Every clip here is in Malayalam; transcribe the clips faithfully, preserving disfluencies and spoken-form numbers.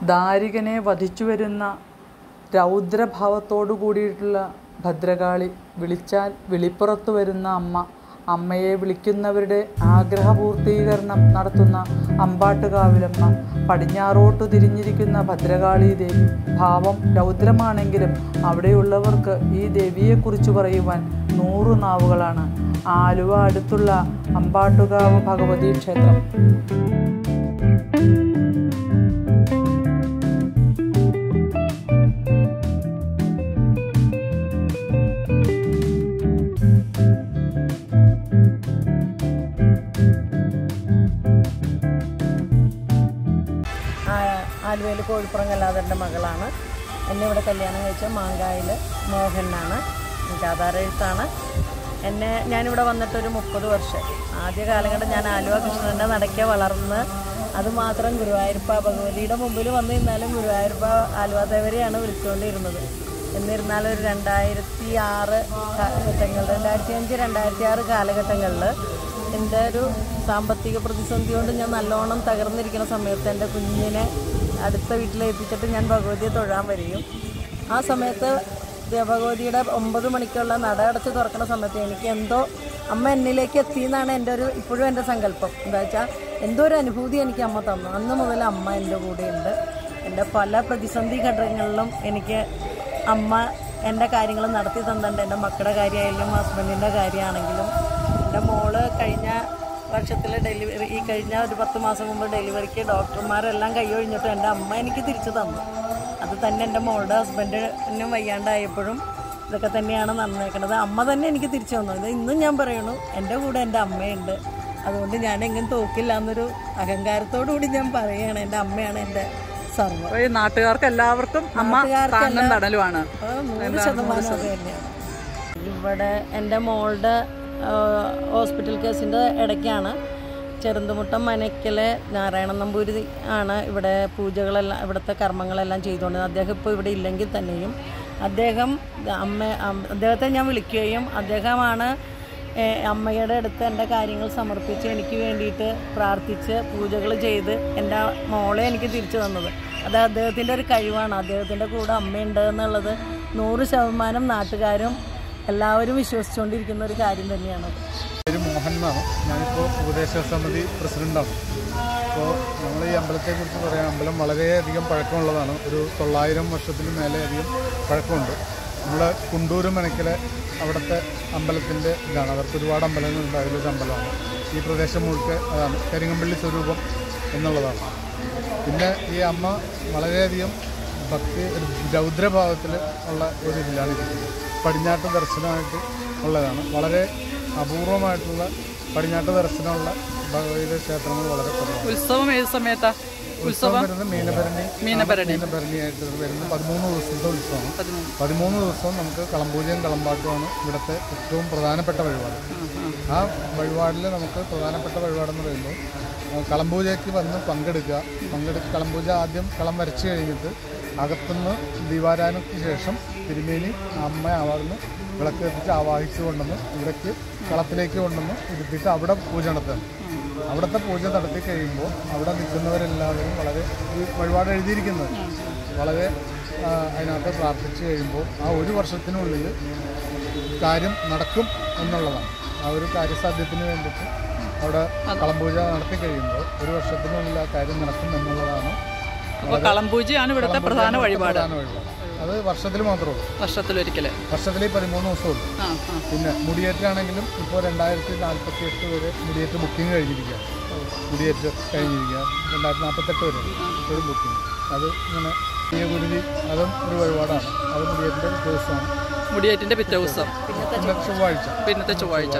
ദാരികനെ വധിച്ചു വരുന്ന രൗദ്രഭാവത്തോടു കൂടിയിട്ടുള്ള ഭദ്രകാളി, വിളിച്ചാൽ വിളിപ്പുറത്തു വരുന്ന അമ്മ, അമ്മയെ വിളിക്കുന്നവരുടെ ആഗ്രഹപൂർത്തീകരണം നടത്തുന്ന അമ്പാട്ടുകാവിലമ്മ, പടിഞ്ഞാറോട്ടു തിരിഞ്ഞിരിക്കുന്ന ഭദ്രകാളി ദേവി. ഭാവം രൗദ്രമാണെങ്കിലും അവിടെയുള്ളവർക്ക് ഈ ദേവിയെക്കുറിച്ച് പറയുവാൻ നൂറു നാവുകളാണ്. ആലുവ അടുത്തുള്ള അമ്പാട്ടുകാവ് ഭഗവതി ക്ഷേത്രം. ആലുവയിൽ കോഴിപ്പുറം കല്ലാതരുടെ മകളാണ്. എന്നെ ഇവിടെ കല്യാണം കഴിച്ച മാങ്കായിൽ മോഹനാണ്. എനിക്ക് ആധാര എഴുത്താണ്. എന്നെ ഞാനിവിടെ വന്നിട്ടൊരു മുപ്പത് വർഷം. ആദ്യ കാലഘട്ടം ഞാൻ ആലുവ കൃഷ്ണൻ്റെ നടക്കെ വളർന്ന്, അതുമാത്രം ഗുരുവായൂരപ്പ ഭഗവതിയുടെ മുമ്പിൽ വന്നു നിന്നാലും ഗുരുവായൂരപ്പ ആലുവ ദേവരെയാണ് വിളിച്ചുകൊണ്ടിരുന്നത്. എന്നിരുന്നാലും ഒരു രണ്ടായിരത്തി ആറ് കാലഘട്ടങ്ങളിൽ രണ്ടായിരത്തി അഞ്ച് രണ്ടായിരത്തി ആറ് കാലഘട്ടങ്ങളിൽ എൻ്റെ ഒരു സാമ്പത്തിക പ്രതിസന്ധി കൊണ്ട് ഞാൻ നല്ലോണം തകർന്നിരിക്കുന്ന സമയത്ത് എൻ്റെ കുഞ്ഞിനെ അടുത്ത വീട്ടിലേൽപ്പിച്ചിട്ട് ഞാൻ ഭഗവതിയെ തൊഴാൻ വരികയും, ആ സമയത്ത് ഭഗവതിയുടെ ഒമ്പത് മണിക്കുള്ള നട അടച്ച് തുറക്കുന്ന സമയത്ത് എനിക്ക് എന്തോ അമ്മ എന്നിലേക്ക് എത്തിയെന്നാണ് എൻ്റെ ഒരു ഇപ്പോഴും എൻ്റെ സങ്കല്പം. എന്താ വെച്ചാൽ എന്തോ ഒരു അനുഭൂതി എനിക്ക് അമ്മ തന്നു. അന്ന് മുതൽ അമ്മ എൻ്റെ കൂടെയുണ്ട്. എൻ്റെ പല പ്രതിസന്ധി ഘട്ടങ്ങളിലും എനിക്ക് അമ്മ എൻ്റെ കാര്യങ്ങൾ നടത്തി തന്നിട്ടുണ്ട്. എൻ്റെ മക്കളുടെ കാര്യമായാലും ഹസ്ബൻഡിൻ്റെ കാര്യമാണെങ്കിലും. എൻ്റെ മോള് കഴിഞ്ഞ വർഷത്തിൽ ഡെലിവറി ഈ കഴിഞ്ഞ ഒരു പത്ത് മാസം മുമ്പ് ഡെലിവറിക്ക് ഡോക്ടർമാരെല്ലാം കൈയൊഴിഞ്ഞിട്ടും എൻ്റെ അമ്മ എനിക്ക് തിരിച്ചു തന്നു. അത് തന്നെ എൻ്റെ മോളുടെ ഹസ്ബൻഡിനും വയ്യാണ്ടായപ്പോഴും ഇതൊക്കെ തന്നെയാണ് നടന്നേക്കുന്നത്. അമ്മ തന്നെ എനിക്ക് തിരിച്ചു തന്നു. ഇത് ഇന്നും ഞാൻ പറയണു, എൻ്റെ കൂടെ എൻ്റെ അമ്മയുണ്ട്. അതുകൊണ്ട് ഞാൻ എങ്ങും തോക്കില്ല എന്നൊരു അഹങ്കാരത്തോടു കൂടി ഞാൻ പറയുകയാണ്. എൻ്റെ അമ്മയാണ് എൻ്റെ സർവ്വം. നാട്ടുകാർക്ക് എല്ലാവർക്കും തണലുമാണ്. നൂറ് ശതമാനം അത് തന്നെയാണ്. ഇവിടെ എൻ്റെ മോളുടെ ഹോസ്പിറ്റൽ കേസിൻ്റെ ഇടയ്ക്കാണ് ചെറുന്തുമുട്ടം മനയ്ക്കലെ നാരായണ നമ്പൂരി ആണ് ഇവിടെ പൂജകളെല്ലാം, ഇവിടുത്തെ കർമ്മങ്ങളെല്ലാം ചെയ്തുകൊണ്ടിരുന്നത്. അദ്ദേഹം ഇപ്പോൾ ഇവിടെ ഇല്ലെങ്കിൽ തന്നെയും അദ്ദേഹം അമ്മ അദ്ദേഹത്തെ ഞാൻ വിളിക്കുകയും അദ്ദേഹമാണ് അമ്മയുടെ അടുത്ത് എൻ്റെ കാര്യങ്ങൾ സമർപ്പിച്ച് എനിക്ക് വേണ്ടിയിട്ട് പ്രാർത്ഥിച്ച് പൂജകൾ ചെയ്ത് എൻ്റെ മോളെ എനിക്ക് തിരിച്ചു തന്നത്. അത് അദ്ദേഹത്തിൻ്റെ ഒരു കഴിവാണ്. അദ്ദേഹത്തിൻ്റെ കൂടെ അമ്മയുണ്ട് എന്നുള്ളത് നൂറ് ശതമാനം നാട്ടുകാരും എല്ലാവരും വിശ്വസിച്ചുകൊണ്ടിരിക്കുന്ന ഒരു കാര്യം തന്നെയാണ്. പേര് മോഹൻ എന്നാണ്. ഞാനിപ്പോൾ ഉപദേശക സമിതി പ്രസിഡൻ്റാണ്. അപ്പോൾ നമ്മൾ ഈ അമ്പലത്തെക്കുറിച്ച് പറയാം. അമ്പലം വളരെയധികം പഴക്കമുള്ളതാണ്. ഒരു തൊള്ളായിരം വർഷത്തിന് മേലെ അധികം പഴക്കമുണ്ട്. നമ്മൾ കുണ്ടൂർ മനയ്ക്കലെ അവിടുത്തെ അമ്പലത്തിൻ്റെ ഇതാണ്. അവർക്ക് ഒരുപാട് അമ്പലങ്ങളുണ്ട്. അതിലൊരു അമ്പലമാണ്. ഈ പ്രദേശം മുഴുക്കെ അതാണ് കരിങ്ങമ്പള്ളി സ്വരൂപം എന്നുള്ളതാണ്. പിന്നെ ഈ അമ്മ വളരെയധികം ഭക്തി രൗദ്രഭാവത്തിൽ ഉള്ള ഒരു ഇതിലാണ് ഇരിക്കുന്നത്. പടിഞ്ഞാട്ട് ദർശനമായിട്ട് ഉള്ളതാണ്. വളരെ അപൂർവമായിട്ടുള്ള പടിഞ്ഞാട്ട് ദർശനമുള്ള ഭഗവതിയുടെ ക്ഷേത്രങ്ങൾ വളരെ കുറവാണ്. ഉത്സവം ഏത് സമയത്താണ്? ഉത്സവം വരുന്നത് മീനഭരണി മീനഭരണി മീനഭരണിയായിട്ട് വരുന്ന പതിമൂന്ന് ദിവസത്തെ ഉത്സവമാണ്. പതിമൂന്ന് ദിവസവും നമുക്ക് കളമ്പൂജയും കളമ്പാട്ടുമാണ് ഇവിടുത്തെ ഏറ്റവും പ്രധാനപ്പെട്ട വഴിപാട്. ആ വഴിപാടിൽ നമുക്ക് പ്രധാനപ്പെട്ട വഴിപാടെന്ന് പറയുമ്പോൾ കളമ്പൂജയ്ക്ക് വന്ന് പങ്കെടുക്കുക. പങ്കെടുക്കുക കളമ്പൂജ ആദ്യം കളം വരച്ച് കഴിഞ്ഞിട്ട് അകത്തുനിന്ന് ദീപാരാധനയ്ക്ക് ശേഷം തിരുമേനി അമ്മ അവിടുന്ന് വിളക്ക് കത്തിച്ച് ആവാഹിച്ച് കൊണ്ടുവന്ന് ഇവിടേക്ക് കളത്തിലേക്ക് കൊണ്ടുവന്ന് ഇരുത്തിയിട്ട് അവിടെ പൂജ നടത്തുകയാണ്. അവിടുത്തെ പൂജ നടത്തി കഴിയുമ്പോൾ അവിടെ നിൽക്കുന്നവരെല്ലാവരും വളരെ ഈ വഴിപാട് എഴുതിയിരിക്കുന്നത് വളരെ അതിനകത്ത് പ്രാർത്ഥിച്ച് കഴിയുമ്പോൾ ആ ഒരു വർഷത്തിനുള്ളിൽ കാര്യം നടക്കും എന്നുള്ളതാണ്. ആ ഒരു കാര്യസാധ്യത്തിന് വേണ്ടിയിട്ട് അവിടെ കളമ്പൂജ നടത്തി കഴിയുമ്പോൾ ഒരു വർഷത്തിനുള്ളിൽ ആ കാര്യം നടക്കും എന്നുള്ളതാണ്. കളമ്പൂജയാണ് ഇവിടുത്തെ പ്രധാന വഴിപാട്. അത് വർഷത്തിൽ മാത്രമേ ഉള്ളൂ. വർഷത്തിലൊരിക്കൽ വർഷത്തിൽ പതിമൂന്ന് ദിവസമുള്ളൂ. പിന്നെ മുടിയേറ്റാണെങ്കിലും ഇപ്പോൾ രണ്ടായിരത്തി നാൽപ്പത്തി എട്ട് വരെ മുടിയേറ്റ് ബുക്കിംഗ് കഴിഞ്ഞിരിക്കുക. മുടിയേറ്റ് കഴിഞ്ഞിരിക്കുക രണ്ടായിരത്തി നാൽപ്പത്തെട്ട് വരെ ഒരു ബുക്കിംഗ്. അത് ഇങ്ങനെ ഗുരുതി അതും ഒരു വഴിപാടാണ്. അത് മുടിയേറ്റിൻ്റെ പിറ്റേ ദിവസമാണ്. മുടിയേറ്റിൻ്റെ പിറ്റേ ദിവസം പിന്നെ ചൊവ്വാഴ്ച പിന്നത്തെ ചൊവ്വാഴ്ച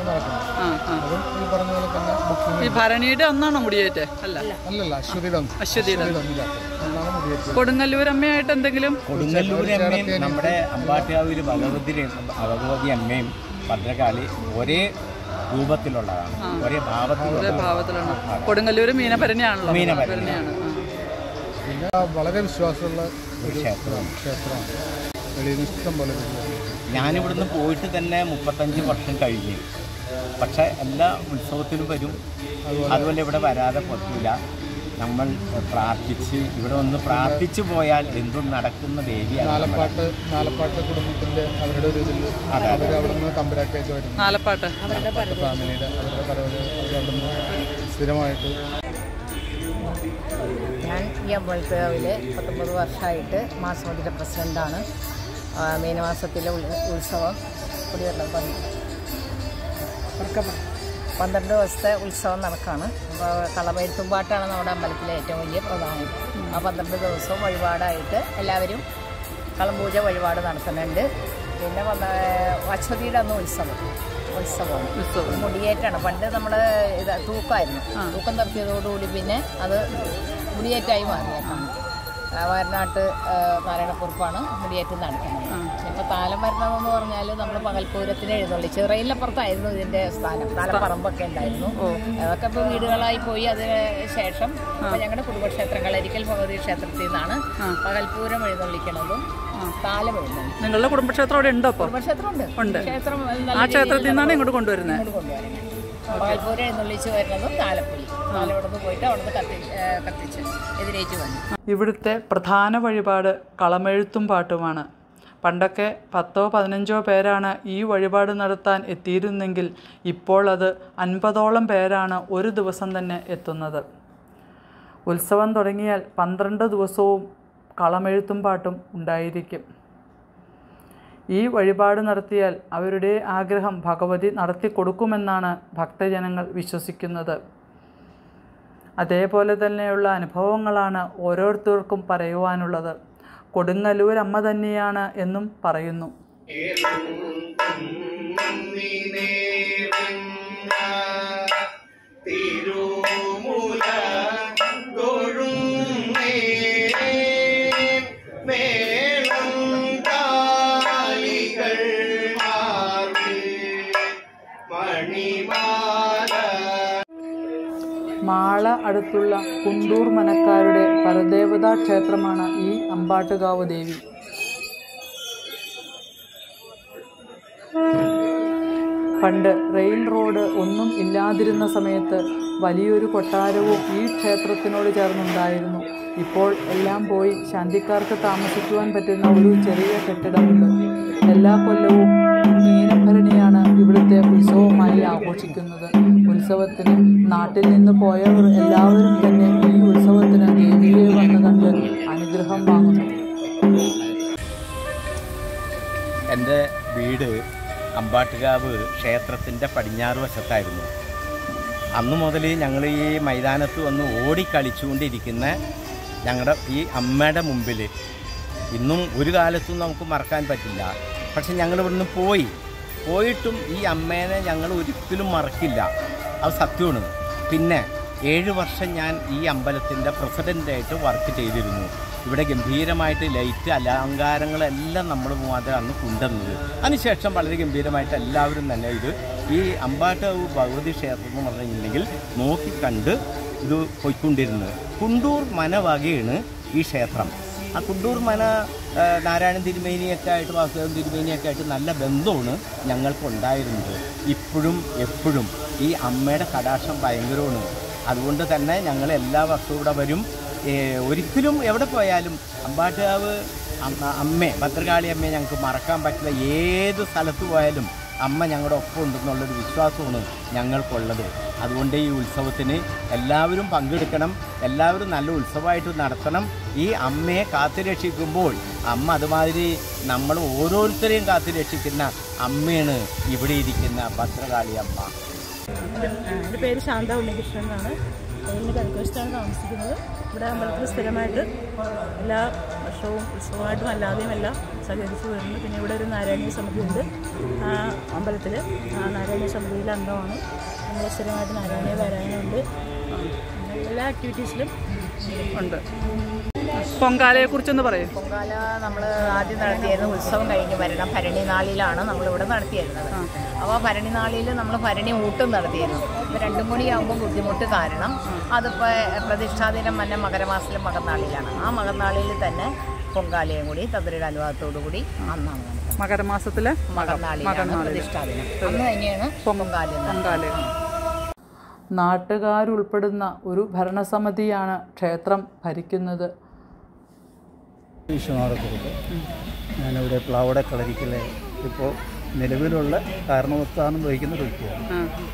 അതും ഈ പറഞ്ഞ പോലെ തന്നെ ബുക്കിംഗ്. ഈ ഭരണിയുടെ അന്നാണോ മുടിയേറ്റ്? അല്ല അല്ലല്ല അശ്വതിയുടെ അന്ന്. അശ്വതിയുടെ അന്നാണ് മുടിയേറ്റ്. കൊടുങ്ങല്ലൂർ അമ്മയായിട്ട് എന്തെങ്കിലും? കൊടുങ്ങല്ലൂർ അമ്മയും നമ്മുടെ അമ്പാട്ടുകാവിൽ ഭഗവതി ഭഗവതി അമ്മയും ഭദ്രകാളി ഒരേ രൂപത്തിലുള്ളതാണ്, ഒരേ ഭാവത്തിലാണ്. കൊടുങ്ങല്ലൂർ മീനഭരണിയാണല്ലോ. മീനഭരണിയാണ്. പിന്നെ വളരെ വിശ്വാസമുള്ള ഒരു ക്ഷേത്രമാണ്. ക്ഷേത്രമാണ് വെളിയിൽ ഇഷ്ടം പോലെ. ഞാനിവിടുന്ന് പോയിട്ട് തന്നെ മുപ്പത്തഞ്ച് വർഷം കഴിഞ്ഞു. പക്ഷേ എല്ലാ ഉത്സവത്തിനും വരും. അതുപോലെ ഇവിടെ വരാതെ പറ്റില്ല. നമ്മൾ പ്രാർത്ഥിച്ച് ഇവിടെ ഒന്ന് പ്രാർത്ഥിച്ചു പോയാൽ എന്തും നടക്കുന്ന ദേവിയാണ്. നാലപ്പാട്ട് നാലപ്പാട്ട് കുടുംബത്തിൻ്റെ അവരുടെ ഒരു ഇതിൽ അവർ അവിടെ നിന്ന് തമ്പുരാക്കായിട്ട് വരും. നാലപ്പാട്ട് ഫാമിലിയുടെ അവരുടെ പരവത് അവർ അവിടെ നിന്ന് സ്ഥിരമായിട്ട്. ഞാൻ ഈ അമ്പലത്തിൽ പത്തൊമ്പത് വർഷമായിട്ട് മാസമതിയുടെ പ്രസിഡൻ്റാണ്. മീനമാസത്തിലെ ഉത്സവം കുടിവെള്ളം പന്ത്രണ്ട് ദിവസത്തെ ഉത്സവം നടക്കുകയാണ്. അപ്പോൾ കളമെഴുത്തുംപാട്ടാണ് നമ്മുടെ അമ്പലത്തിലെ ഏറ്റവും വലിയ പ്രധാനം. ആ പന്ത്രണ്ട് ദിവസവും വഴിപാടായിട്ട് എല്ലാവരും കളംപൂജ വഴിപാട് നടത്തുന്നുണ്ട്. പിന്നെ വന്ന അശ്വതിയുടെ അന്ന് ഉത്സവം ഉത്സവമാണ് ഉത്സവം മുടിയേറ്റാണ്. പണ്ട് നമ്മൾ ഇത് തൂക്കമായിരുന്നു. തൂക്കം തപ്പിയതോടുകൂടി പിന്നെ അത് മുടിയേറ്റായി മാറിയേക്കാണ്. വയനാട്ട് നാരായണക്കുറുപ്പാണ് മുടിയേറ്റം നടക്കുന്നത്. ഇപ്പോൾ താലം വരണമെന്ന് പറഞ്ഞാൽ നമ്മൾ പകൽപൂരത്തിന് എഴുന്നള്ളി ചിറയിലപ്പുറത്തായിരുന്നു ഇതിൻ്റെ സ്ഥാനം. താലപ്പറമ്പൊക്കെ ഉണ്ടായിരുന്നു. അതൊക്കെ ഇപ്പോൾ വീടുകളായി പോയി. അതിന് ശേഷം ഇപ്പോൾ ഞങ്ങളുടെ കുടുംബക്ഷേത്രം കളരിക്കൽ ഭഗവതി ക്ഷേത്രത്തിൽ നിന്നാണ് പകൽപൂരം എഴുന്നള്ളിക്കുന്നതും താലം എഴുന്നള്ളി. നിങ്ങളുടെ കുടുംബക്ഷേത്രം അവിടെ ഉണ്ടോ? കുടുംബക്ഷേത്രം ഉണ്ട്. ഉണ്ട്. ക്ഷേത്രം ആ ക്ഷേത്രത്തിൽ നിന്നാണ് ഇങ്ങോട്ട് കൊണ്ടുവരുന്നത്. ഇങ്ങോട്ട് കൊണ്ടുവരുന്നത് പകൽപൂരം എഴുന്നള്ളിച്ച് വരുന്നതും താലപ്പൊലി. താലം ഇവിടെ നിന്ന് പോയിട്ട് അവിടെ നിന്ന് കത്തി കത്തിച്ച് എതിരേറ്റ് വന്നു. ഇവിടുത്തെ പ്രധാന വഴിപാട് കളമെഴുത്തും പാട്ടുമാണ്. പണ്ടൊക്കെ പത്തോ പതിനഞ്ചോ പേരാണ് ഈ വഴിപാട് നടത്താൻ എത്തിയിരുന്നെങ്കിൽ ഇപ്പോൾ അത് അൻപതോളം പേരാണ് ഒരു ദിവസം തന്നെ എത്തുന്നത്. ഉത്സവം തുടങ്ങിയാൽ പന്ത്രണ്ട് ദിവസവും കളമെഴുത്തും പാട്ടും ഉണ്ടായിരിക്കും. ഈ വഴിപാട് നടത്തിയാൽ അവരുടെ ആഗ്രഹം ഭഗവതി നടത്തി കൊടുക്കുമെന്നാണ് ഭക്തജനങ്ങൾ വിശ്വസിക്കുന്നത്. അതേപോലെ തന്നെയുള്ള അനുഭവങ്ങളാണ് ഓരോരുത്തർക്കും പറയുവാനുള്ളത്. കൊടുങ്ങല്ലൂർ അമ്മ തന്നെയാണ് എന്നും പറയുന്നു. മാള അടുത്തുള്ള കുണ്ടൂർ മനക്കാരുടെ പരദേവതാ ക്ഷേത്രമാണ് ഈ അമ്പാട്ടുകാവ് ദേവി. പണ്ട് റെയിൽ റോഡ് ഒന്നും ഇല്ലാതിരുന്ന സമയത്ത് വലിയൊരു കൊട്ടാരവും ഈ ക്ഷേത്രത്തിനോട് ചേർന്നുണ്ടായിരുന്നു. ഇപ്പോൾ എല്ലാം പോയി ശാന്തിക്കാർക്ക് താമസിക്കുവാൻ പറ്റുന്ന ഒരു ചെറിയ കെട്ടിടമുണ്ട്. എല്ലാ കൊല്ലവും മീനഭരണിയാണ് ഇവിടുത്തെ ഉത്സവമായി ആഘോഷിക്കുന്നത്. ഉത്സവത്തിന് നാട്ടിൽ നിന്ന് പോയവർ എല്ലാവരും തന്നെ ഈ ഉത്സവത്തിന് ദേവിയെ വന്ന് കണ്ട് അനുഗ്രഹം വാങ്ങുന്നു. എൻ്റെ വീട് അമ്പാട്ടുകാവ് ക്ഷേത്രത്തിൻ്റെ പടിഞ്ഞാറ് വശത്തായിരുന്നു. അന്നു മുതൽ ഞങ്ങൾ ഈ മൈതാനത്ത് വന്ന് ഓടിക്കളിച്ചുകൊണ്ടിരിക്കുന്ന ഞങ്ങളുടെ ഈ അമ്മയുടെ മുമ്പിൽ ഇന്നും ഒരു കാലത്തും നമുക്ക് മറക്കാൻ പറ്റില്ല. പക്ഷെ ഞങ്ങൾ ഇവിടുന്ന് പോയി പോയിട്ടും ഈ അമ്മേനെ ഞങ്ങൾ ഒരിക്കലും മറക്കില്ല. അത് സത്യമാണ്. പിന്നെ ഏഴ് വർഷം ഞാൻ ഈ അമ്പലത്തിൻ്റെ പ്രസിഡൻ്റായിട്ട് വർക്ക് ചെയ്തിരുന്നു. ഇവിടെ ഗംഭീരമായിട്ട് ലൈറ്റ് അലങ്കാരങ്ങളെല്ലാം നമ്മൾ മുഖാന്തരം അന്ന് കൊണ്ടുവന്നത്. അതിനുശേഷം വളരെ ഗംഭീരമായിട്ട് എല്ലാവരും തന്നെ ഇത് ഈ അമ്പാട്ടുകാവ് ഭഗവതി ക്ഷേത്രം എന്ന് പറഞ്ഞിട്ടുണ്ടെങ്കിൽ നോക്കിക്കണ്ട് ഇത് പോയിക്കൊണ്ടിരുന്നത്. കുണ്ടൂർ മന വകയാണ് ഈ ക്ഷേത്രം. ആ കുണ്ടൂർ മന നാരായണൻ തിരുമേനിയൊക്കെ ആയിട്ട് വാസുദേവൻ തിരുമേനിയൊക്കെ ആയിട്ട് നല്ല ബന്ധമാണ് ഞങ്ങൾക്കുണ്ടായിരുന്നത്. ഇപ്പോഴും എപ്പോഴും ഈ അമ്മയുടെ കടാക്ഷം ഭയങ്കരമാണ്. അതുകൊണ്ട് തന്നെ ഞങ്ങൾ എല്ലാ വർഷവും ഇവിടെ വരും. ഒരിക്കലും എവിടെ പോയാലും അമ്പാട്ടുകാവ് അമ്മേ ഭദ്രകാളി അമ്മയെ ഞങ്ങൾക്ക് മറക്കാൻ പറ്റില്ല. ഏത് സ്ഥലത്ത് പോയാലും അമ്മ ഞങ്ങളുടെ ഒപ്പം ഉണ്ടെന്നുള്ളൊരു വിശ്വാസമാണ് ഞങ്ങൾക്കുള്ളത്. അതുകൊണ്ട് ഈ ഉത്സവത്തിന് എല്ലാവരും പങ്കെടുക്കണം. എല്ലാവരും നല്ല ഉത്സവമായിട്ട് നടത്തണം. ഈ അമ്മയെ കാത്തുരക്ഷിക്കുമ്പോൾ അമ്മ അതുമാതിരി നമ്മൾ ഓരോരുത്തരെയും കാത്തുരക്ഷിക്കുന്ന അമ്മയാണ് ഇവിടെ ഇരിക്കുന്ന ഭദ്രകാളി അമ്മ. എൻ്റെ പേര് ശാന്ത ഉണ്ണികൃഷ്ണൻ എന്നാണ്. എൻ്റെ കിഴക്കുവശത്താണ് താമസിക്കുന്നത്. ഇവിടെ അമ്പലത്തിൽ സ്ഥിരമായിട്ട് എല്ലാ വർഷവും ഉത്സവമായിട്ടും അല്ലാതെയും എല്ലാം സഹകരിച്ച് വരുന്നു. പിന്നെ ഇവിടെ ഒരു നാരായണീയ സമിതിയുണ്ട്. ആ അമ്പലത്തിൽ ആ നാരായണീയ സമിതിയിലെ അംഗമാണ്. നമ്മൾ സ്ഥിരമായിട്ട് നാരായണീയ പാരായണമുണ്ട്. എല്ലാ ആക്ടിവിറ്റീസിലും ഉണ്ട്. പൊങ്കാലയെ കുറിച്ചൊന്ന് പറയും. പൊങ്കാല നമ്മൾ ആദ്യം നടത്തിയിരുന്നത് ഉത്സവം കഴിഞ്ഞ് വരണം ഭരണി നാളിലാണ് നമ്മളിവിടെ നടത്തിയിരുന്നത്. അപ്പോൾ ഭരണി നാളിൽ നമ്മൾ ഭരണി ഊട്ടും നടത്തിയിരുന്നു. ഇപ്പോൾ രണ്ടും കൂടിയാകുമ്പോൾ ബുദ്ധിമുട്ട് കാരണം അതിപ്പോൾ പ്രതിഷ്ഠാദിനം തന്നെ മകരമാസത്തിലെ മകന്നാളിലാണ്. ആ മകന്നാളിൽ തന്നെ പൊങ്കാലയും കൂടി തന്ത്രിയുടെ അനുവാദത്തോടു കൂടി അന്നാണ് നടത്തുന്നത്. മകരമാസത്തിലെ മകന്നാളിലാണ് പ്രതിഷ്ഠാദിനം. അന്ന് തന്നെയാണ് പൊങ്കാല. പൊങ്കാല നാട്ടുകാരുൾപ്പെടുന്ന ഒരു ഭരണസമിതിയാണ് ക്ഷേത്രം ഭരിക്കുന്നത്. വിശ്വനാഥക്കുറുപ്പ്. ഞാനിവിടെ പ്ലാവട കളരിക്കലെ ഇപ്പോൾ നിലവിലുള്ള കാരണവസ്ഥാനം വഹിക്കുന്ന ഒരു വ്യക്തിയാണ്.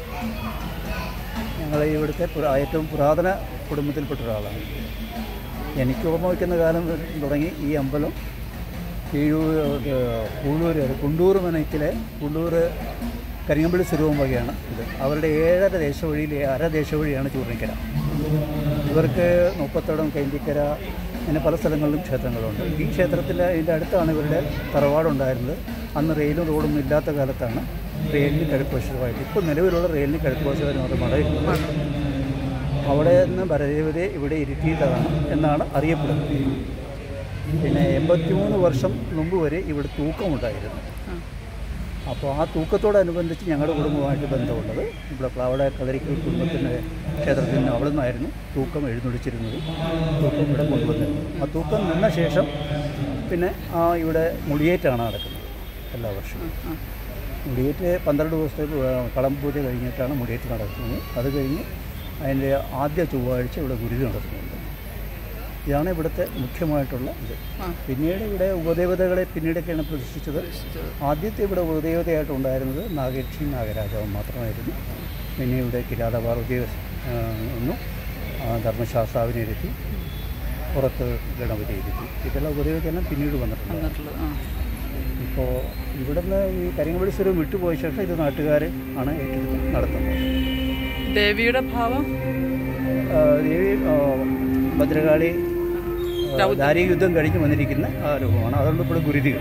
ഞങ്ങൾ ഇവിടുത്തെ ഏറ്റവും പുരാതന കുടുംബത്തിൽപ്പെട്ട ഒരാളാണ്. എനിക്ക് ഓർമ്മ വയ്ക്കുന്ന കാലം തുടങ്ങി ഈ അമ്പലം കീഴൂർ കുള്ളൂർ കുണ്ടൂർ മനക്കിലെ കുണ്ടൂർ കരിങ്ങമ്പള്ളി സ്വരൂപം വകയാണ് ഇത്. അവരുടെ ഏഴര ദേശവഴിയിൽ അര ദേശവഴിയാണ് ചൂർണിക്കര. ഇവർക്ക് മുപ്പത്തടം കൈന്തിക്കര അങ്ങനെ പല സ്ഥലങ്ങളിലും ക്ഷേത്രങ്ങളുണ്ട്. ഈ ക്ഷേത്രത്തിൽ ഇതിൻ്റെ അടുത്താണ് ഇവരുടെ തറവാടുണ്ടായിരുന്നത്. അന്ന് റെയിലും റോഡൊന്നും ഇല്ലാത്ത കാലത്താണ് റെയിലിന് കിഴക്കുവശമായിട്ട് ഇപ്പോൾ നിലവിലുള്ള റെയിലിന് കിഴക്കുവശമായിട്ട് മാത്രം മടയിരുന്നത്. അവിടെ നിന്ന് ഭരദേവതയെ ഇവിടെ ഇരുത്തിയിട്ടതാണ് എന്നാണ് അറിയപ്പെടുന്നത്. പിന്നെ എൺപത്തി മൂന്ന് വർഷം മുമ്പ് വരെ ഇവിടെ തൂക്കമുണ്ടായിരുന്നു. അപ്പോൾ ആ തൂക്കത്തോടനുബന്ധിച്ച് ഞങ്ങളുടെ കുടുംബമായിട്ട് ബന്ധമുള്ളത് ഇവിടെ പ്ലാവട കളരിക്കൽ കുടുംബത്തിൻ്റെ ക്ഷേത്രത്തിന് അവിടെ നിന്നായിരുന്നു തൂക്കം എഴുന്നള്ളിച്ചിരുന്നത്. തൂക്കം ഇവിടെ കൊണ്ടുവന്നിരുന്നു. ആ തൂക്കം നിന്ന ശേഷം പിന്നെ ആ ഇവിടെ മുടിയേറ്റാണ് നടക്കുന്നത് എല്ലാ വർഷവും. മുടിയേറ്റ് പന്ത്രണ്ട് ദിവസത്തെ കളം പൂജ കഴിഞ്ഞിട്ടാണ് മുടിയേറ്റ് നടക്കുന്നത്. അത് കഴിഞ്ഞ് അതിൻ്റെ ആദ്യ ചൊവ്വാഴ്ച ഇവിടെ ഗുരുതി നടത്തുന്നുണ്ട്. ഇതാണ് ഇവിടുത്തെ മുഖ്യമായിട്ടുള്ള ഇത്. പിന്നീട് ഇവിടെ ഉപദേവതകളെ പിന്നീടൊക്കെയാണ് പ്രതിഷ്ഠിച്ചത്. ആദ്യത്തെ ഇവിടെ ഉപദേവതയായിട്ടുണ്ടായിരുന്നത് നാഗേക്ഷി നാഗരാജാവും മാത്രമായിരുന്നു. പിന്നെ ഇവിടെ കിരാത പാർവതി ഒന്നും ധർമ്മശാസ്താവിനെ ഇരുത്തി, പുറത്ത് ഗണപതി ഇരുത്തി. ഇതെല്ലാം ഉപദേവതയെല്ലാം പിന്നീട് വന്നിട്ടുണ്ട്. ഇപ്പോൾ ഇവിടുന്ന് ഈ കരിങ്ങമ്പള്ളി സ്വരം വിട്ടുപോയ ശേഷം ഇത് നാട്ടുകാർ ആണ് ഏറ്റെടുത്ത് നടത്തുന്നത്. ദേവിയുടെ ഭാവം ദേവി ഭദ്രകാളി ദാരിക യുദ്ധം കഴിഞ്ഞ് വന്നിരിക്കുന്ന ആ രൂപമാണ്. അതുകൊണ്ട് ഇപ്പോൾ ഗുരുതി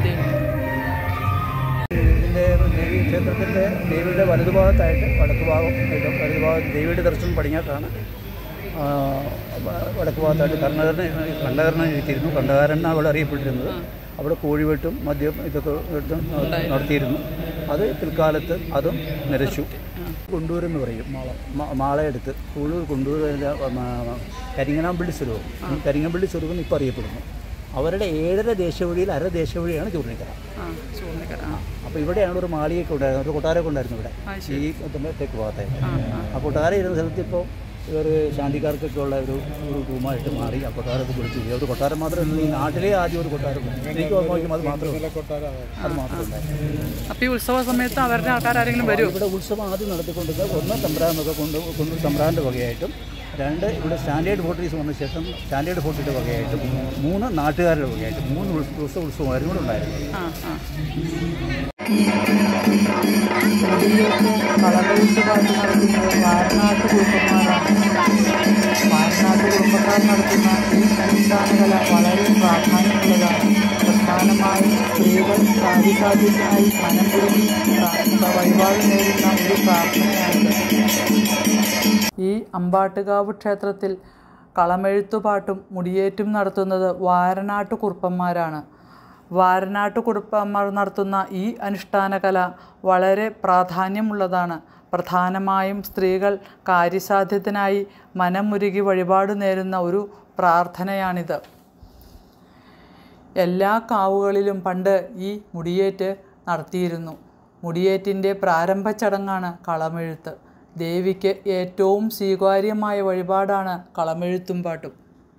ഇതിൻ്റെ ദേവീ ക്ഷേത്രത്തിൻ്റെ ദേവിയുടെ വലതുഭാഗത്തായിട്ട് വടക്ക് ഭാഗം വലതുഭാഗം ദേവിയുടെ ദർശനം പടിഞ്ഞാട്ടാണ്. വടക്ക് ഭാഗത്തായിട്ട് കർണകരനെ കണ്ഠകരനെ എഴുത്തിയിരുന്നു. കണ്ഠകാരനാണ് അവിടെ അറിയപ്പെട്ടിരുന്നത്. അവിടെ കോഴിവെട്ടും മദ്യം ഇതൊക്കെ നടത്തിയിരുന്നു. അത് പിൽക്കാലത്ത് അതും നിരച്ചു. കുണ്ടൂരെന്ന് പറയും മാള മാളയെടുത്ത് കുള്ളൂർ കുണ്ടൂർ കരിങ്ങനാമ്പള്ളി സ്വരൂപം. കരിങ്ങമ്പള്ളി സ്വരൂപം ഇപ്പോൾ അറിയപ്പെടുന്നു. അവരുടെ ഏഴര ദേശവഴിയിൽ അര ദേശവഴിയാണ് ചൂർണിക്കര. അപ്പോൾ ഇവിടെയാണ് ഒരു മാളികയൊക്കെ ഉണ്ടായിരുന്നത്, ഒരു കൊട്ടാരമൊക്കെ ഉണ്ടായിരുന്നു ഇവിടെ ഈ തെക്ക് ഭാഗത്തായിട്ട്. ആ കൊട്ടാരം ഇരുന്ന സ്ഥലത്ത് ഇപ്പോൾ ഒരു ശാന്തിക്കാർക്കൊക്കെ ഉള്ള ഒരു ഒരു റൂമായിട്ട് മാറി. ആ കൊട്ടാരമൊക്കെ വിളിച്ചു. ഒരു കൊട്ടാരം മാത്രമല്ല, ഈ നാട്ടിലെ ആദ്യം ഒരു കൊട്ടാരം എനിക്ക് ഓർമ്മയ്ക്കും അത് മാത്രമല്ല അത് മാത്രമല്ല. അപ്പോൾ ഈ ഉത്സവ സമയത്ത് അവരുടെ ആൾക്കാർ ആരെങ്കിലും വരും? ഇവിടെ ഉത്സവം ആദ്യം നടത്തിക്കൊണ്ടിരുന്നത് ഒന്ന് തമ്പ്രാനൊക്കെ കൊണ്ട് കൊണ്ടൂർ തമ്പ്രാൻ്റെ വകയായിട്ടും, രണ്ട് ഇവിടെ സ്റ്റാൻഡേർഡ് ഫോർട്ടീസ് വന്ന ശേഷം സ്റ്റാൻഡേർഡ് ഫോർട്ടിയുടെ വകയായിട്ടും, മൂന്ന് നാട്ടുകാരുടെ വകയായിട്ടും മൂന്ന് ഉത്സവ ഉത്സവമായിരുന്നു കൂടെ ഉണ്ടായിരുന്നു. കളമെഴുത്തുപാട്ട് നടത്തുന്നത് വാരനാട്ട് കുടുംബക്കാരാണ്. വാരനാട്ട് കുടുംബക്കാർ നടത്തുന്ന ഈ അനുഷ്ഠാനകല വളരെ പ്രാധാന്യമുള്ളതാണ്. പ്രധാനമായും സ്ത്രീകൾ കാര്യസാധ്യത്തിനായി മനം പുരുങ്ങി വഴിപാട് നേടുന്ന ഒരു പ്രാർത്ഥനയാണിത്. ഈ അമ്പാട്ടുകാവ് ക്ഷേത്രത്തിൽ കളമെഴുത്തുപാട്ടും മുടിയേറ്റും നടത്തുന്നത് വാരനാട്ട് കുറുപ്പന്മാരാണ്. വാരനാട്ട് കുറുപ്പന്മാർ നടത്തുന്ന ഈ അനുഷ്ഠാനകല വളരെ പ്രാധാന്യമുള്ളതാണ്. പ്രധാനമായും സ്ത്രീകൾ കാര്യസാധ്യത്തിനായി മനമുരുകി വഴിപാട് നേരുന്ന ഒരു പ്രാർത്ഥനയാണിത്. എല്ലാ കാവുകളിലും പണ്ട് ഈ മുടിയേറ്റ് നടത്തിയിരുന്നു. മുടിയേറ്റിൻ്റെ പ്രാരംഭ ചടങ്ങാണ് കളമെഴുത്ത്. ദേവിക്ക് ഏറ്റവും സ്വീകാര്യമായ വഴിപാടാണ് കളമെഴുത്തും പാട്ടും.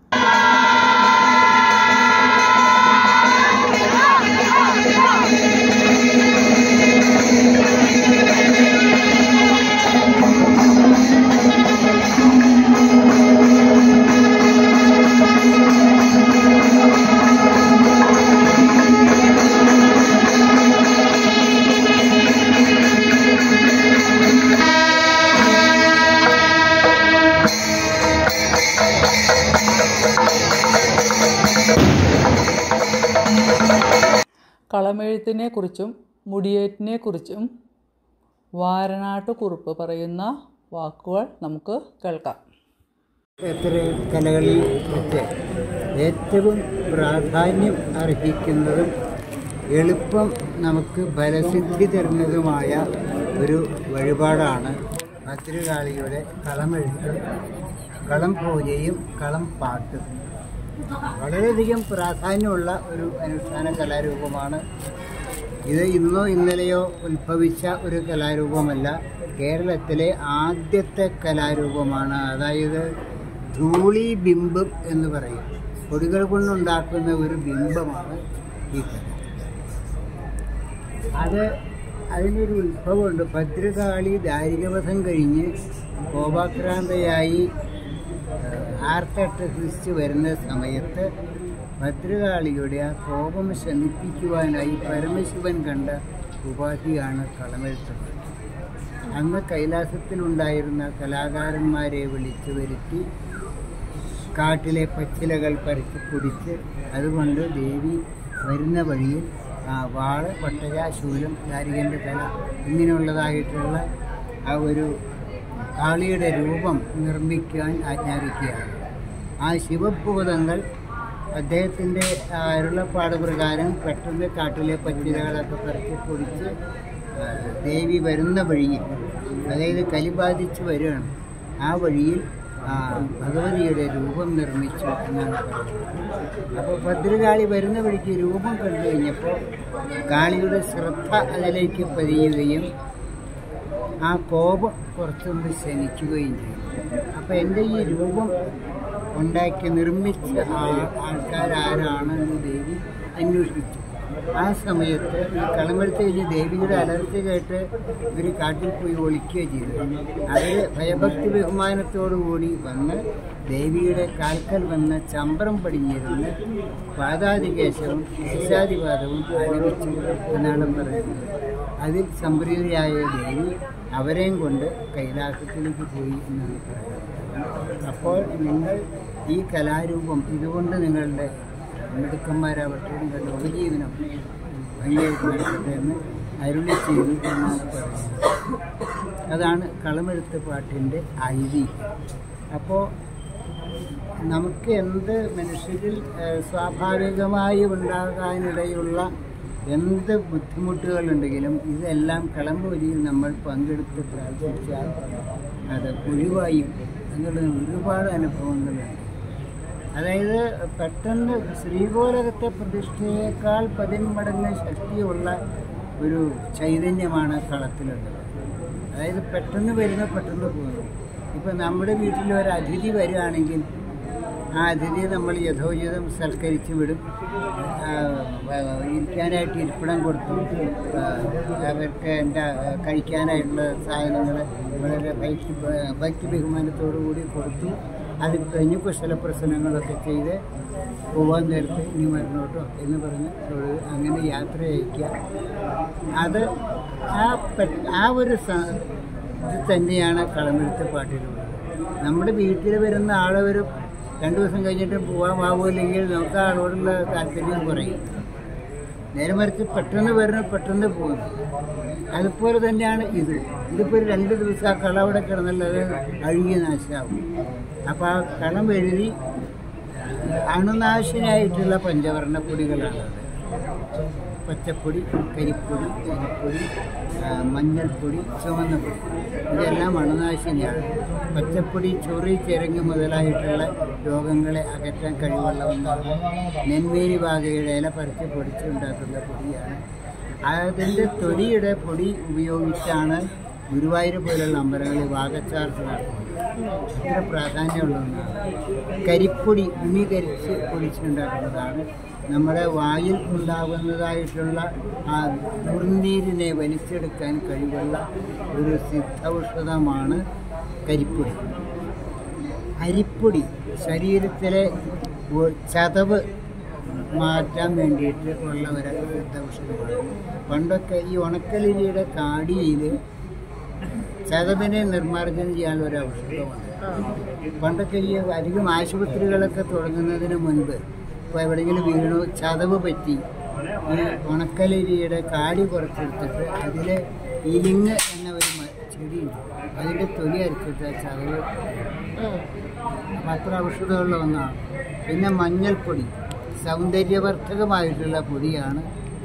കളമെഴുത്തിനെ കുറിച്ചും മുടിയേറ്റിനെ കുറിച്ചും വാരനാട്ട് കുറുപ്പ് പറയുന്ന വാക്കുകൾ നമുക്ക് കേൾക്കാം. എത്ര കലകളിൽ വെച്ച് ഏറ്റവും പ്രാധാന്യം അർഹിക്കുന്നതും എളുപ്പം നമുക്ക് ഫലസിദ്ധി തരുന്നതുമായ ഒരു വഴിപാടാണ് ഭദ്രകാളിയുടെ കളമെഴുത്ത്, കളം പൂജയും കളം പാട്ടും. വളരെയധികം പ്രാധാന്യമുള്ള ഒരു അനുഷ്ഠാന കലാരൂപമാണ് ഇത് ഇന്നോ ഇന്നലെയോ ഉത്ഭവിച്ച ഒരു കലാരൂപമല്ല, കേരളത്തിലെ ആദ്യത്തെ കലാരൂപമാണ്. അതായത് ധൂളി ബിംബം എന്ന് പറയും. പൊടികൾ കൊണ്ടുണ്ടാക്കുന്ന ഒരു ബിംബമാണ് ഈ കല. അത് അതിനൊരു ഉത്ഭവമുണ്ട്. ഭദ്രകാളി ദാരികവധം കഴിഞ്ഞ് കോപാക്രാന്തയായി ആർത്തട്ടഹസിച്ച് വരുന്ന സമയത്ത് ഭദ്രകാളിയുടെ ആ കോപം ശമിപ്പിക്കുവാനായി പരമശിവൻ കണ്ട ഉപാധിയാണ് കളമെഴുത്തുപാട്ട്. അന്ന് കൈലാസത്തിലുണ്ടായിരുന്ന കലാകാരന്മാരെ വിളിച്ചു വരുത്തി കാട്ടിലെ പച്ചിലകൾ പറിച്ച് കുടിച്ച് അതുകൊണ്ട് ദേവി വരുന്ന വഴിയിൽ വാള്, പട്ടയ, ശൂലം, ദാരികൻ്റെ തല ഇങ്ങനെയുള്ളതായിട്ടുള്ള ആ ഒരു കാളിയുടെ രൂപം നിർമ്മിക്കാൻ ആജ്ഞാപിക്കുകയാണ്. ആ ശിവഭൂതങ്ങൾ അദ്ദേഹത്തിൻ്റെ അരുളപ്പാട് പ്രകാരം പെട്ടെന്ന് കാട്ടിലെ പച്ചിലകളൊക്കെ പറിച്ച് പൊടിച്ച് ദേവി വരുന്ന വഴിയിൽ, അതായത് കലി ബാധിച്ച് വരികയാണ്, ആ വഴിയിൽ ഭഗവതിയുടെ രൂപം നിർമ്മിച്ചു എന്നാണ് പറയുന്നത്. അപ്പോൾ ഭദ്രകാളി വരുന്ന വഴിക്ക് രൂപം കണ്ടു കഴിഞ്ഞപ്പോൾ കാളിയുടെ ശ്രദ്ധ അതിലേക്ക് പതിയുകയും ആ കോപം കുറച്ചൊന്ന് ശമിക്കുകയും ചെയ്യും. അപ്പോൾ എൻ്റെ ഈ രൂപം ഉണ്ടാക്കി നിർമ്മിച്ച ആൾക്കാരാരാണെന്ന് ദേവി അന്വേഷിച്ചു. ആ സമയത്ത് ഈ കളമെടുത്ത് കഴിഞ്ഞ് ദേവിയുടെ അലർച്ച കേട്ട് ഇവർ കാട്ടിൽ പോയി ഒളിക്കുകയും ചെയ്തു. അവർ ഭയഭക്തി ബഹുമാനത്തോടുകൂടി വന്ന് ദേവിയുടെ കാൽക്കൽ വന്ന് ചമ്പരം പടിഞ്ഞിരുന്ന് പാദാതികേശവും കേശാതിപാദവും ആലപിച്ചു എന്നാണ് പറയുന്നത്. അതിൽ സംപ്രീതയായ ദേവി അവരെയും കൊണ്ട് കൈലാസത്തിലേക്ക് പോയി എന്നാണ് പറയുന്നത്. അപ്പോൾ നിങ്ങൾ ഈ കലാരൂപം ഇതുകൊണ്ട് നിങ്ങളുടെ മിടുക്കന്മാരാവട്ടെ, നിങ്ങളുടെ ഉപജീവനം ഭംഗിയായിട്ട് നടക്കട്ടെ എന്ന് അരുളി ചെയ്തു എന്നാണ് പറയുന്നത്. അതാണ് കളമെഴുത്ത് പാട്ടിൻ്റെ ഐതിഹ്യം. അപ്പോൾ നമുക്ക് എന്ത് മനുഷ്യരിൽ സ്വാഭാവികമായി ഉണ്ടാകാനിടയുള്ള എന്ത് ബുദ്ധിമുട്ടുകളുണ്ടെങ്കിലും ഇതെല്ലാം കളമ്പൂരിയിൽ നമ്മൾ പങ്കെടുത്ത് പ്രാർത്ഥിച്ചാൽ അത് ഒഴിവായും എന്നുള്ളത് ഒരുപാട് അനുഭവങ്ങളുണ്ട്. അതായത് പെട്ടെന്ന് ശ്രീകോലകത്തെ പ്രതിഷ്ഠയേക്കാൾ പതിന്മടങ്ങ് ശക്തിയുള്ള ഒരു ചൈതന്യമാണ് കളത്തിലുള്ളത്. അതായത് പെട്ടെന്ന് വരുന്ന പെട്ടെന്ന് പോകുന്നു. ഇപ്പം നമ്മുടെ വീട്ടിൽ ഒരു അതിഥി വരികയാണെങ്കിൽ ആ അതിഥിയെ നമ്മൾ യഥോചിതം സൽക്കരിച്ച് വിടും. ഇരിക്കാനായിട്ട് ഇരിപ്പിടം കൊടുത്തു, അവർക്ക് എന്താ കഴിക്കാനായിട്ടുള്ള സാധനങ്ങൾ വളരെ ഭക്തി ഭക്തി ബഹുമാനത്തോടു കൂടി കൊടുത്തു. അത് കഴിഞ്ഞ് കുശലപ്രശ്നങ്ങളൊക്കെ ചെയ്ത് പോകാൻ നേരത്ത് ഇനി മരണോട്ടോ എന്ന് പറഞ്ഞ് അങ്ങനെ യാത്ര അയക്കുക. അത് ആ ആ ഒരു ഇത് തന്നെയാണ് കളമെഴുത്ത് പാട്ടിലുള്ളത്. നമ്മുടെ വീട്ടിൽ വരുന്ന ആളെ ഒരു രണ്ടു ദിവസം കഴിഞ്ഞിട്ട് പോകാമാവില്ലെങ്കിൽ നമുക്ക് ആളോടുള്ള താല്പര്യം കുറയും. നേരെ മറിച്ച് പെട്ടെന്ന് വരുന്ന പെട്ടെന്ന് പോകുന്നു. അതുപോലെ തന്നെയാണ് ഇത്. ഇതിപ്പോൾ ഒരു രണ്ട് ദിവസം ആ കള അവിടെ കിടന്നുള്ളത് അഴുകിയ നാശമാവും. അപ്പോൾ ആ കളം എഴുതി അണുനാശിനായിട്ടുള്ള പഞ്ചവർണ്ണപ്പൊടികളാണത്. പച്ചപ്പൊടി, കരിപ്പൊടി, അരിപ്പൊടി, മഞ്ഞൾപ്പൊടി, ചുവന്ന പൊടി, ഇതെല്ലാം അണുനാശിനിയാണ്. പച്ചപ്പൊടി ചൊറി, ചിരങ്ങ് മുതലായിട്ടുള്ള രോഗങ്ങളെ അകറ്റാൻ കഴിവുള്ള ഒന്നാണ്. നെന്മേരി വാകയുടെ ഇല പറിച്ച് പൊടിച്ചുണ്ടാക്കുന്ന പൊടിയാണ്. അതിൻ്റെ തൊലിയുടെ പൊടി ഉപയോഗിച്ചാണ് ഗുരുവായൂർ പോലുള്ള അമ്പലങ്ങളിൽ വാകച്ചാർത്ത് നടത്തുന്നത്. അത്ര പ്രാധാന്യമുള്ള ഒന്നാണ്. കരിപ്പൊടി ഉമി കരിച്ച് പൊടിച്ചുണ്ടാക്കുന്നതാണ്. നമ്മുടെ വായിൽ ഉണ്ടാകുന്നതായിട്ടുള്ള ആ ദുർനീരിനെ വലിച്ചെടുക്കാൻ കഴിവുള്ള ഒരു സിദ്ധൌഷധമാണ് കരിപ്പൊടി. അരിപ്പൊടി ശരീരത്തിലെ ചതവ് മാറ്റാൻ വേണ്ടിയിട്ട് ഉള്ള ഒരു സിദ്ധൌഷധമാണ്. പണ്ടൊക്കെ ഈ ഉണക്കലിരിയുടെ കാടിയിൽ ചതവിനെ നിർമ്മാർജ്ജനം ചെയ്യാനുള്ള ഒരു ഔഷധമാണ്. പണ്ടൊക്കെ ഈ അധികം ആശുപത്രികളൊക്കെ തുടങ്ങുന്നതിന് മുൻപ് ഇപ്പോൾ എവിടെയെങ്കിലും വീണു ചതവ് പറ്റി ഈ ഉണക്കലരിയുടെ കാടി കുറച്ചെടുത്തിട്ട് അതിൽ ഇലിങ്ങ് എന്ന ഒരു ചെടിയുണ്ട്, അതിൻ്റെ തൊലി അരച്ചിട്ട് ചതവ് അത്ര ഔഷധമുള്ള ഒന്നാണ്. പിന്നെ മഞ്ഞൾപ്പൊടി സൗന്ദര്യവർദ്ധകമായിട്ടുള്ള പൊടിയാണ്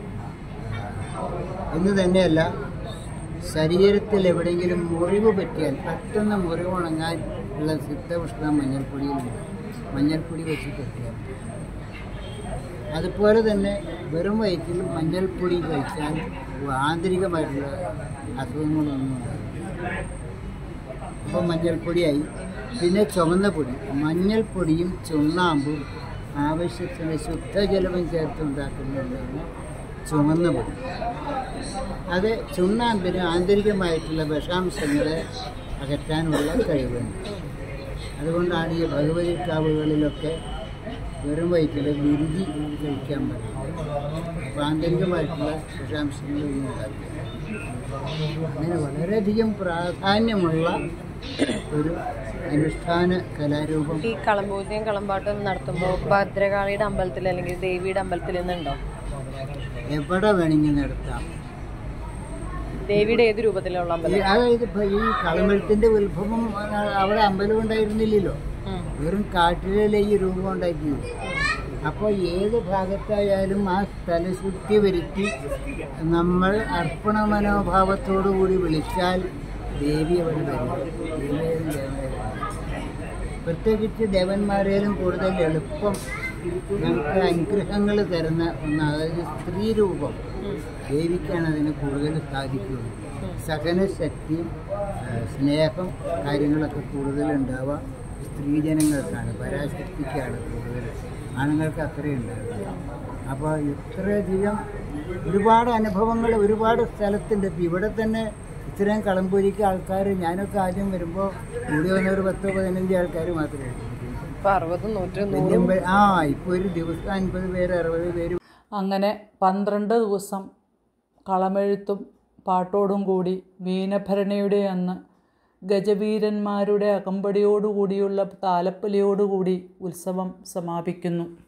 എന്ന് തന്നെയല്ല, ശരീരത്തിൽ എവിടെയെങ്കിലും മുറിവ് പറ്റിയാൽ പെട്ടെന്ന് മുറിവ് ഉണങ്ങാൻ ഉള്ള സിദ്ധൌഷധം മഞ്ഞൾപ്പൊടിയിലുണ്ട്. മഞ്ഞൾപ്പൊടി വെച്ച് കെട്ടിയാൽ അതുപോലെ തന്നെ വെറും വയറ്റിൽ മഞ്ഞൾപ്പൊടി കഴിച്ചാൽ ആന്തരികമായിട്ടുള്ള അസുഖങ്ങളൊന്നും ഉണ്ടാകും. അപ്പോൾ മഞ്ഞൾപ്പൊടിയായി. പിന്നെ ചുവന്ന പൊടി, മഞ്ഞൾപ്പൊടിയും ചുണ്ണാമ്പും ആവശ്യത്തിന് ശുദ്ധജലവും ചേർത്തുണ്ടാക്കുന്നതാണ് ചുവന്ന പൊടി. അത് ചുണ്ണാമ്പിന് ആന്തരികമായിട്ടുള്ള വിഷാംശങ്ങളെ അകറ്റാനുള്ള കഴിവുണ്ട്. അതുകൊണ്ടാണ് ഈ ഭഗവതിക്കാവുകളിലൊക്കെ വെറും വയറ്റിൽ ഗുരുതി കഴിക്കാൻ പറയുന്നത്. അപ്പോൾ ആന്തരികമായിട്ടുള്ള വിഷാംശങ്ങളൊന്നും ഉണ്ടാവില്ല. അങ്ങനെ വളരെയധികം പ്രാധാന്യമുള്ള ഒരു അനുഷ്ഠാന കലാരൂപം. ഈ കളംപൂജയും കളമ്പാട്ടും നടത്തുമ്പോൾ ഭദ്രകാളിയുടെ അമ്പലത്തിൽ അല്ലെങ്കിൽ ദേവിയുടെ അമ്പലത്തിൽ നിന്നുണ്ടോ? എവിടെ വേണമെങ്കിൽ നടത്താം. ദേവിയുടെ ഏത് രൂപത്തിലുള്ള അമ്പലം? അതായത് ഇപ്പൊ ഈ കളമെഴുത്തിന്റെ ഉത്ഭവം അവിടെ അമ്പലം ഉണ്ടായിരുന്നില്ലല്ലോ, വെറും കാട്ടിലെ ഈ രൂപം ഉണ്ടാക്കിയത്. അപ്പോൾ ഏത് ഭാഗത്തായാലും ആ സ്ഥലശുദ്ധി വരുത്തി നമ്മൾ അർപ്പണ മനോഭാവത്തോടു കൂടി വിളിച്ചാൽ ദേവി അവിടെ വരും. പ്രത്യേകിച്ച് ദേവന്മാരേലും കൂടുതൽ എളുപ്പം നമുക്ക് അനുഗ്രഹങ്ങൾ തരുന്ന ഒന്ന്, അതായത് സ്ത്രീ രൂപം ദേവിക്കാണ് അതിന് കൂടുതൽ സാധിക്കുന്നത്. സഹനശക്തിയും സ്നേഹം കാര്യങ്ങളൊക്കെ കൂടുതലുണ്ടാവുക സ്ത്രീജനങ്ങൾക്കാണ്, പരാശക്തിക്കാണ് കൂടുതൽ, ആണുങ്ങൾക്ക് അത്രയും ഉണ്ടാവുക. അപ്പോൾ ഇത്രയധികം ഒരുപാട് അനുഭവങ്ങൾ ഒരുപാട് സ്ഥലത്തുണ്ട്. ഇപ്പം ഇവിടെ തന്നെ ഇത്രയും കളംപൂരിക്ക് ആൾക്കാർ, ഞാനൊക്കെ ആദ്യം വരുമ്പോൾ കൂടി വന്ന ഒരു പത്തോ പതിനഞ്ച് ആൾക്കാർ മാത്രമേ ഉള്ളൂ. ആ ഇപ്പോൾ ഒരു ദിവസം അൻപത് പേര് അറുപത് പേര്. അങ്ങനെ പന്ത്രണ്ട് ദിവസം കളമെഴുത്തും പാട്ടോടും കൂടി മീനഭരണിയുടെ അന്ന് ഗജവീരന്മാരുടെ അകമ്പടിയോടുകൂടിയുള്ള താലപ്പൊലിയോടുകൂടി ഉത്സവം സമാപിക്കുന്നു.